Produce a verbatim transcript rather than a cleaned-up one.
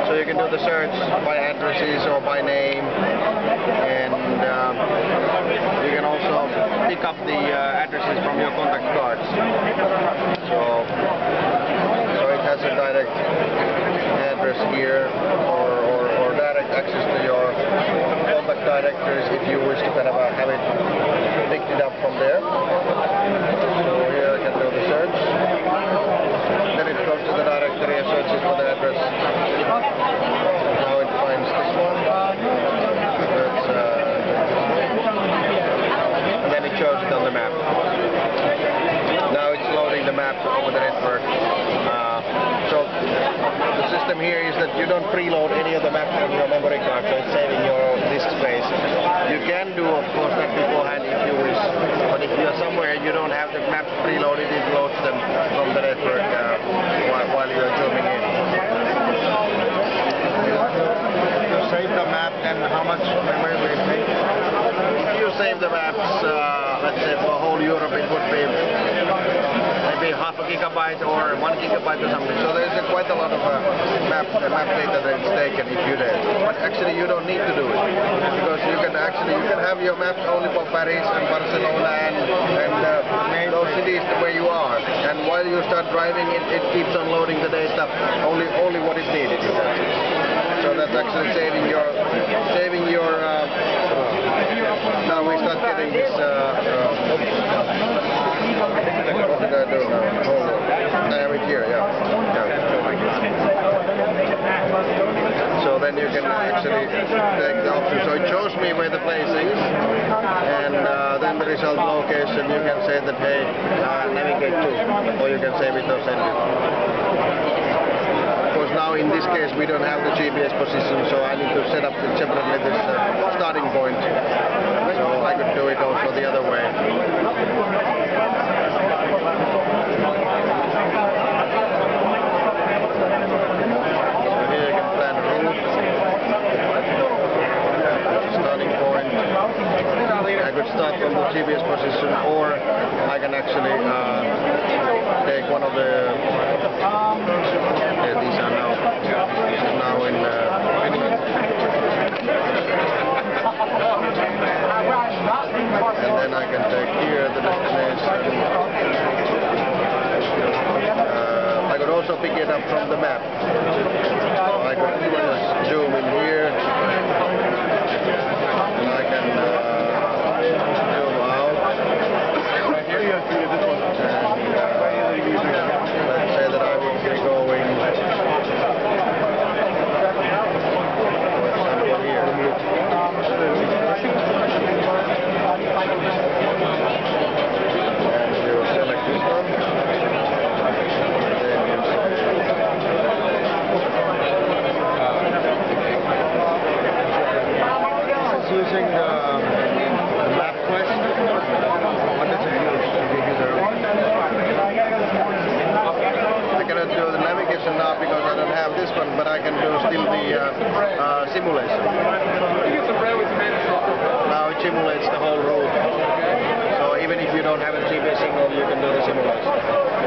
So you can do the search by addresses or by name, and um, you can also pick up the uh, addresses from your contact cards. So, so it has a direct address here, or, or, or direct access to your contact directories if you wish to kind of uh, have it picked it up from there. So here I can do the search. Then it goes to the directory and searches for the address. Now it finds this one. That's, uh, and then it shows it on the map. Now it's loading the map over the network. Uh, so the system here is that you don't preload any of the maps from your memory card, so it's saving your disk space. You can do, of course, that beforehand if you wish, but if you're somewhere you don't have the maps preloaded, it loads them from the network uh, while, while you're zooming in. If you save the map, then how much memory will it take? If you save the maps, uh, let's say for whole Europe, it would be maybe half a gigabyte or one gigabyte or something. So there's uh, quite a lot of uh, map, uh, map data that is taken if you did. But actually you don't need to do it, because you can actually you can have your maps only for Paris and Barcelona and, and uh, those cities where you are. And while you start driving, it, it keeps on loading the data only only what is needed. So that's actually saving your saving your. Uh, now we start getting this. Uh, uh, what did I do now? Hold on. I have it here. Yeah. yeah. So then you can actually take the option. So it shows me where the place is, and uh, then the result location. You can say that hey, uh, navigate to, or you can save it or send it. Now in this case we don't have the G P S position, so I need to set up separately this uh, starting point. So I could do it also the other way. So here you can plan route, starting point. I could start from the G P S position, or I can actually uh, take one of the. Yeah, these are now. This is now in. Uh, and then I can take here the destination. Uh, I could also pick it up from the map. I could just zoom in here, and I can uh, zoom out. And uh, let's say that I would be going. Using the, the MapQuest. What does it use? I cannot do the navigation now because I don't have this one, but I can do still the uh, uh, simulation. Now it simulates the whole route. So even if you don't have a G P S signal, you can do the simulation.